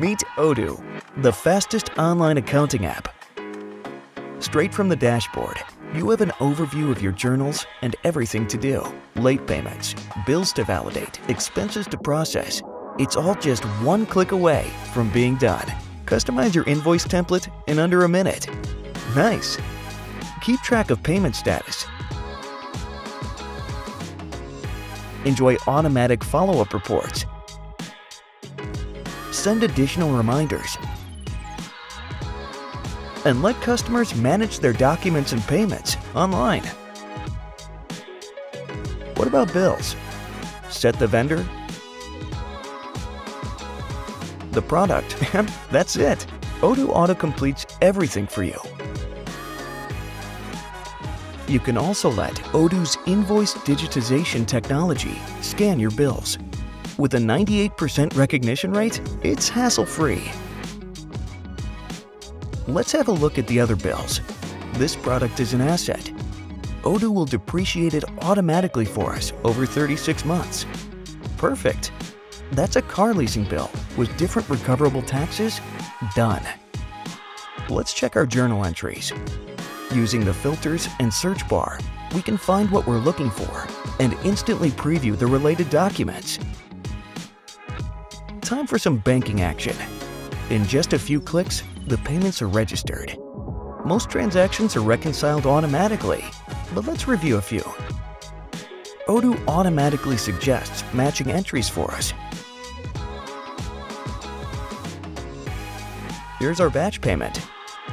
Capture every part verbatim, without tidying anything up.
Meet Odoo, the fastest online accounting app. Straight from the dashboard, you have an overview of your journals and everything to do. Late payments, bills to validate, expenses to process. It's all just one click away from being done. Customize your invoice template in under a minute. Nice! Keep track of payment status. Enjoy automatic follow-up reports. Send additional reminders. And let customers manage their documents and payments online. What about bills? Set the vendor, the product, and that's it. Odoo auto-completes everything for you. You can also let Odoo's invoice digitization technology scan your bills. With a ninety-eight percent recognition rate, it's hassle-free. Let's have a look at the other bills. This product is an asset. Odoo will depreciate it automatically for us over thirty-six months. Perfect! That's a car leasing bill with different recoverable taxes. Done. Let's check our journal entries. Using the filters and search bar, we can find what we're looking for and instantly preview the related documents. Time for some banking action. In just a few clicks, the payments are registered. Most transactions are reconciled automatically, but let's review a few. Odoo automatically suggests matching entries for us. Here's our batch payment.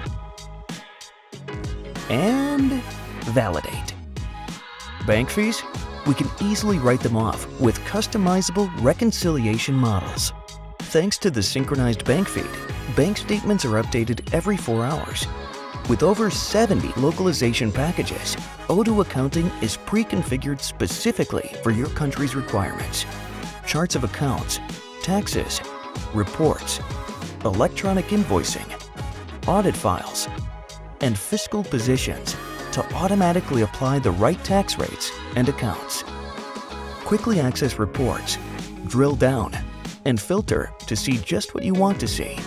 And validate. Bank fees? We can easily write them off with customizable reconciliation models. Thanks to the synchronized bank feed, bank statements are updated every four hours. With over seventy localization packages, Odoo Accounting is pre-configured specifically for your country's requirements. Charts of accounts, taxes, reports, electronic invoicing, audit files, and fiscal positions to automatically apply the right tax rates and accounts. Quickly access reports, drill down, and filter to see just what you want to see.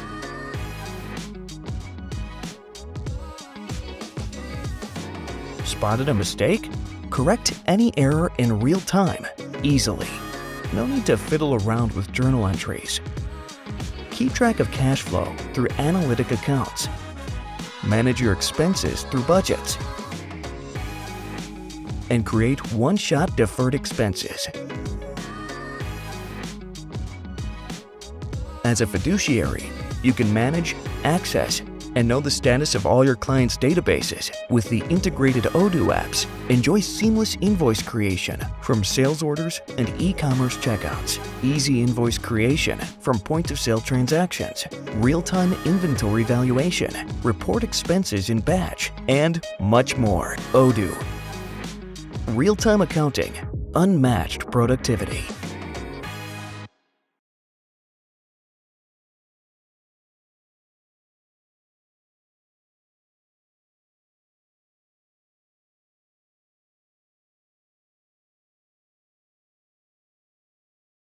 Spotted a mistake? Correct any error in real time, easily. No need to fiddle around with journal entries. Keep track of cash flow through analytic accounts. Manage your expenses through budgets. And create one-shot deferred expenses. As a fiduciary, you can manage, access, and know the status of all your clients' databases with the integrated Odoo apps. Enjoy seamless invoice creation from sales orders and e-commerce checkouts, easy invoice creation from point-of-sale transactions, real-time inventory valuation, report expenses in batch, and much more. Odoo. Real-time accounting, unmatched productivity.